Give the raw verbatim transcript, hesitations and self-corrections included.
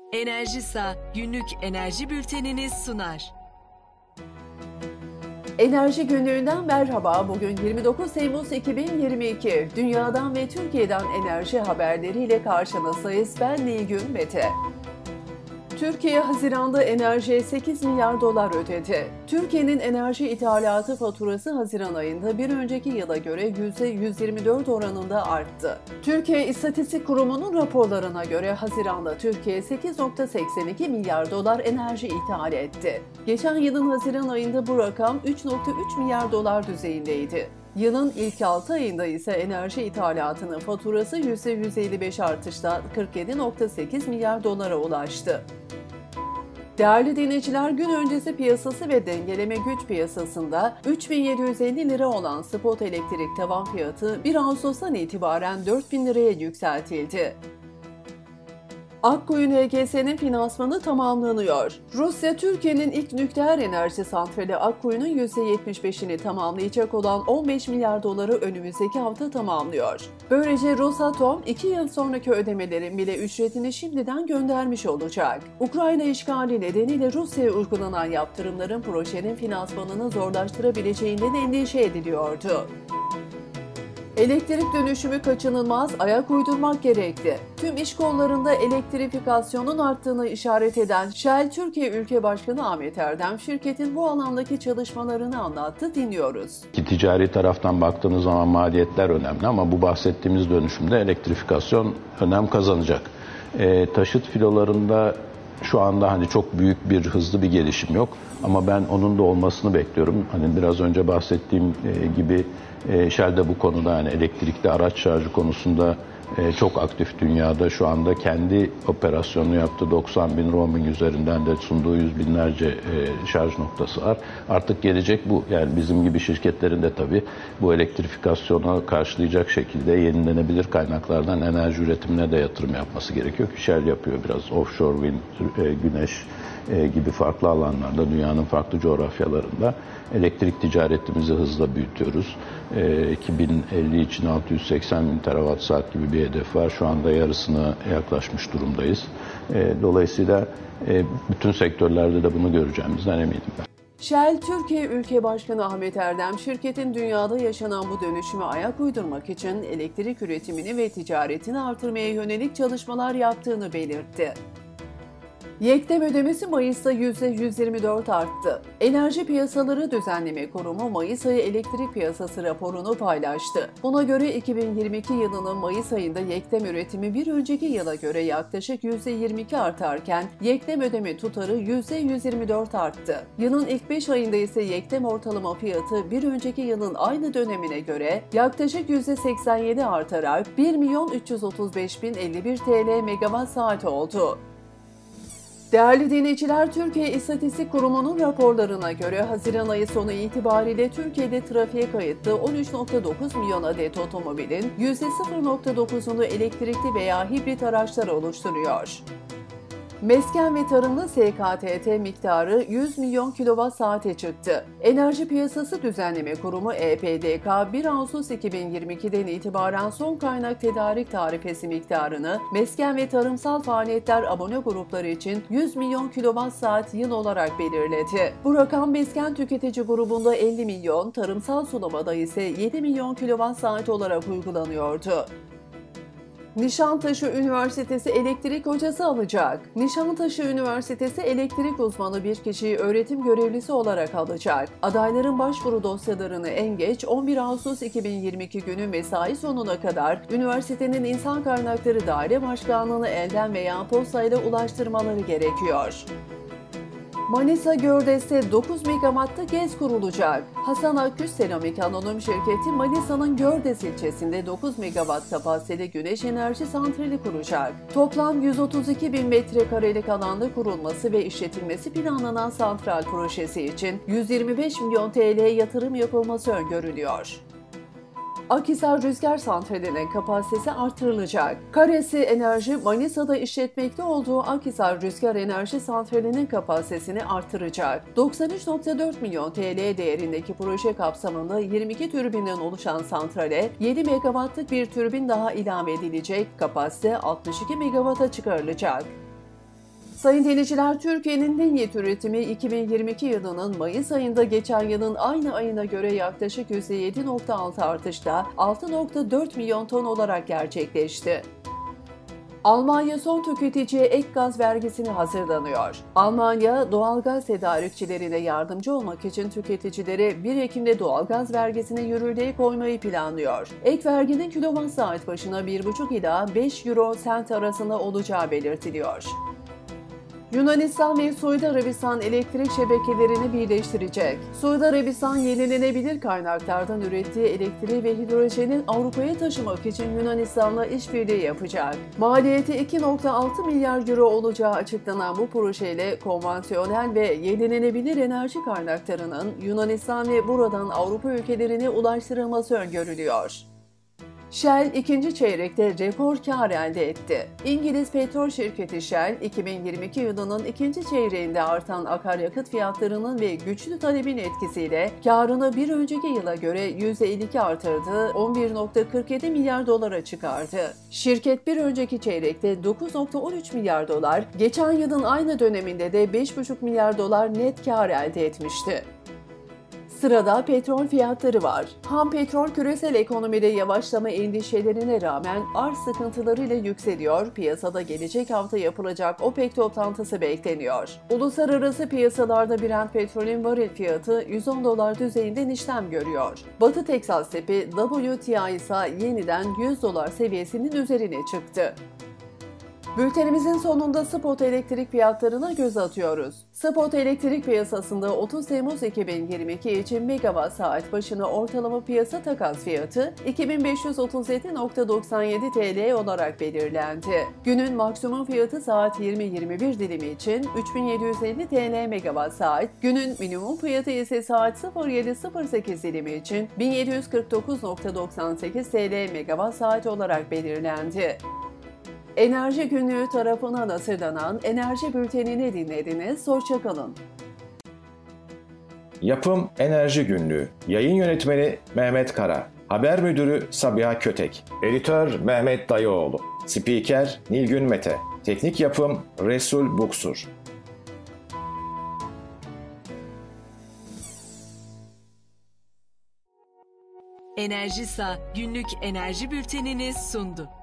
Enerjisa günlük enerji bültenini sunar. Enerji günlüğünden merhaba. Bugün yirmi dokuz Temmuz iki bin yirmi iki. Dünyadan ve Türkiye'den enerji haberleriyle karşınızdayız. Ben Nilgün Mete. Türkiye Haziran'da enerjiye sekiz milyar dolar ödedi. Türkiye'nin enerji ithalatı faturası Haziran ayında bir önceki yıla göre yüzde yüz yirmi dört oranında arttı. Türkiye İstatistik Kurumu'nun raporlarına göre Haziran'da Türkiye sekiz virgül seksen iki milyar dolar enerji ithal etti. Geçen yılın Haziran ayında bu rakam üç virgül üç milyar dolar düzeyindeydi. Yılın ilk altı ayında ise enerji ithalatının faturası yüzde yüz elli beş artışla kırk yedi virgül sekiz milyar dolara ulaştı. Değerli dinleyiciler, gün öncesi piyasası ve dengeleme güç piyasasında üç bin yedi yüz elli lira olan spot elektrik tavan fiyatı bir Ağustos'tan itibaren dört bin liraya yükseltildi. Akkoyun H G S'nin finansmanı tamamlanıyor. Rusya, Türkiye'nin ilk nükleer enerji santrali Akkoyun'un yüzde yetmiş beşini tamamlayacak olan on beş milyar doları önümüzdeki hafta tamamlıyor. Böylece Rosatom iki yıl sonraki ödemelerin bile ücretini şimdiden göndermiş olacak. Ukrayna işgali nedeniyle Rusya'ya uygulanan yaptırımların projenin finansmanını zorlaştırabileceğinden endişe ediliyordu. Elektrik dönüşümü kaçınılmaz, ayak uydurmak gerekli. Tüm iş kollarında elektrifikasyonun arttığını işaret eden Shell Türkiye Ülke Başkanı Ahmet Erdem, şirketin bu alandaki çalışmalarını anlattı, dinliyoruz. Ticari taraftan baktığınız zaman maliyetler önemli ama bu bahsettiğimiz dönüşümde elektrifikasyon önem kazanacak. E, taşıt filolarında şu anda hani çok büyük bir hızlı bir gelişim yok ama ben onun da olmasını bekliyorum. Hani biraz önce bahsettiğim e, gibi e, Shell de bu konuda, yani elektrikli araç şarjı konusunda e, çok aktif dünyada. Şu anda kendi operasyonunu yaptığı doksan bin roaming üzerinden de sunduğu yüz binlerce e, şarj noktası var. Artık gelecek bu. Yani bizim gibi şirketlerin de tabii bu elektrifikasyonu karşılayacak şekilde yenilenebilir kaynaklardan enerji üretimine de yatırım yapması gerekiyor ki Shell yapıyor biraz. Offshore wind, e, güneş e, gibi farklı alanlarda, dünyanın farklı coğrafyalarında elektrik ticaretimizi hızla büyütüyoruz. E, iki bin elli için altı yüz seksen bin terawatt saat gibi bir hedef var. Şu anda yarısına yaklaşmış durumdayız. E, dolayısıyla e, bütün sektörlerde de bunu göreceğimizden eminim ben. Shell Türkiye Ülke Başkanı Ahmet Erdem, şirketin dünyada yaşanan bu dönüşüme ayak uydurmak için elektrik üretimini ve ticaretini artırmaya yönelik çalışmalar yaptığını belirtti. Yektem ödemesi Mayıs'ta yüzde yüz yirmi dört arttı. Enerji Piyasaları Düzenleme Kurumu Mayıs ayı elektrik piyasası raporunu paylaştı. Buna göre iki bin yirmi iki yılının Mayıs ayında yektem üretimi bir önceki yıla göre yaklaşık yüzde yirmi iki artarken yektem ödeme tutarı yüzde yüz yirmi dört arttı. Yılın ilk beş ayında ise yektem ortalama fiyatı bir önceki yılın aynı dönemine göre yaklaşık yüzde seksen yedi artarak bir milyon üç yüz otuz beş bin elli bir T L megawatt saat oldu. Değerli dinleyiciler, Türkiye İstatistik Kurumu'nun raporlarına göre Haziran ayı sonu itibariyle Türkiye'de trafiğe kayıtlı on üç virgül dokuz milyon adet otomobilin yüzde sıfır virgül dokuzunu elektrikli veya hibrit araçlar oluşturuyor. Mesken ve tarımda S K T T miktarı yüz milyon kilowatt saate çıktı. Enerji Piyasası Düzenleme Kurumu E P D K bir Ağustos iki bin yirmi ikiden itibaren son kaynak tedarik tarifesi miktarını mesken ve tarımsal faaliyetler abone grupları için yüz milyon kilowatt saat yıl olarak belirledi. Bu rakam mesken tüketici grubunda elli milyon, tarımsal sulamada ise yedi milyon kilowatt saat olarak uygulanıyordu. Nişantaşı Üniversitesi elektrik hocası alacak. Nişantaşı Üniversitesi elektrik uzmanı bir kişiyi öğretim görevlisi olarak alacak. Adayların başvuru dosyalarını en geç on bir Ağustos iki bin yirmi iki günü mesai sonuna kadar üniversitenin İnsan Kaynakları Daire Başkanlığı'na elden veya postayla ulaştırmaları gerekiyor. Manisa Gördes'te dokuz megawattlı GEZ kurulacak. Hasan Akgüz Seramik Anonim Şirketi Manisa'nın Gördes ilçesinde dokuz megawatt kapasiteli güneş enerji santrali kuracak. Toplam yüz otuz iki bin metrekarelik alanda kurulması ve işletilmesi planlanan santral projesi için yüz yirmi beş milyon T L yatırım yapılması öngörülüyor. Akhisar Rüzgar Santrali'nin kapasitesi artırılacak. Karesi Enerji, Manisa'da işletmekte olduğu Akhisar Rüzgar Enerji Santrali'nin kapasitesini artıracak. doksan üç virgül dört milyon T L değerindeki proje kapsamında yirmi iki türbinden oluşan santrale yedi megawattlık bir türbin daha ilave edilecek, kapasite altmış iki megawatta çıkarılacak. Sayın dinleyiciler, Türkiye'nin linyit üretimi iki bin yirmi iki yılının Mayıs ayında geçen yılın aynı ayına göre yaklaşık yüzde yedi nokta altı artışla altı nokta dört milyon ton olarak gerçekleşti. Almanya son tüketiciye ek gaz vergisini hazırlanıyor. Almanya, doğalgaz tedarikçilerine yardımcı olmak için tüketicilere bir Ekim'de doğalgaz vergisini yürürlüğe koymayı planlıyor. Ek verginin kilowatt saat başına bir buçuk ila beş euro sent arasında olacağı belirtiliyor. Yunanistan ve Suudi Arabistan elektrik şebekelerini birleştirecek. Suudi Arabistan yenilenebilir kaynaklardan ürettiği elektriği ve hidrojeni Avrupa'ya taşımak için Yunanistan'la işbirliği yapacak. Maliyeti iki nokta altı milyar euro olacağı açıklanan bu projeyle konvansiyonel ve yenilenebilir enerji kaynaklarının Yunanistan ve buradan Avrupa ülkelerine ulaştırılması öngörülüyor. Shell ikinci çeyrekte rekor kar elde etti. İngiliz petrol şirketi Shell, iki bin yirmi iki yılının ikinci çeyreğinde artan akaryakıt fiyatlarının ve güçlü talebin etkisiyle karını bir önceki yıla göre yüzde elli iki artırdı, on bir nokta kırk yedi milyar dolara çıkardı. Şirket bir önceki çeyrekte dokuz nokta on üç milyar dolar, geçen yılın aynı döneminde de beş buçuk milyar dolar net kar elde etmişti. Sırada petrol fiyatları var. Ham petrol küresel ekonomide yavaşlama endişelerine rağmen arz sıkıntılarıyla yükseliyor. Piyasada gelecek hafta yapılacak OPEC toplantısı bekleniyor. Uluslararası piyasalarda Brent petrolün varil fiyatı yüz on dolar düzeyinden işlem görüyor. Batı Teksas tepi W T I ise yeniden yüz dolar seviyesinin üzerine çıktı. Bültenimizin sonunda spot elektrik fiyatlarına göz atıyoruz. Spot elektrik piyasasında otuz Temmuz iki bin yirmi iki için megawatt saat başına ortalama piyasa takas fiyatı iki bin beş yüz otuz yedi nokta doksan yedi T L olarak belirlendi. Günün maksimum fiyatı saat yirmi yirmi bir dilimi için üç bin yedi yüz elli T L megawatt saat, günün minimum fiyatı ise saat sıfır yedi sıfır sekiz dilimi için bin yedi yüz kırk dokuz nokta doksan sekiz T L megawatt saat olarak belirlendi. Enerji Günlüğü tarafından hazırlanan Enerji Bülteni'ni dinlediniz. Hoşça kalın. Yapım Enerji Günlüğü. Yayın Yönetmeni Mehmet Kara. Haber Müdürü Sabiha Kötek. Editör Mehmet Dayıoğlu. Spiker Nilgün Mete. Teknik Yapım Resul Buksur. Enerjisa günlük enerji bültenini sundu.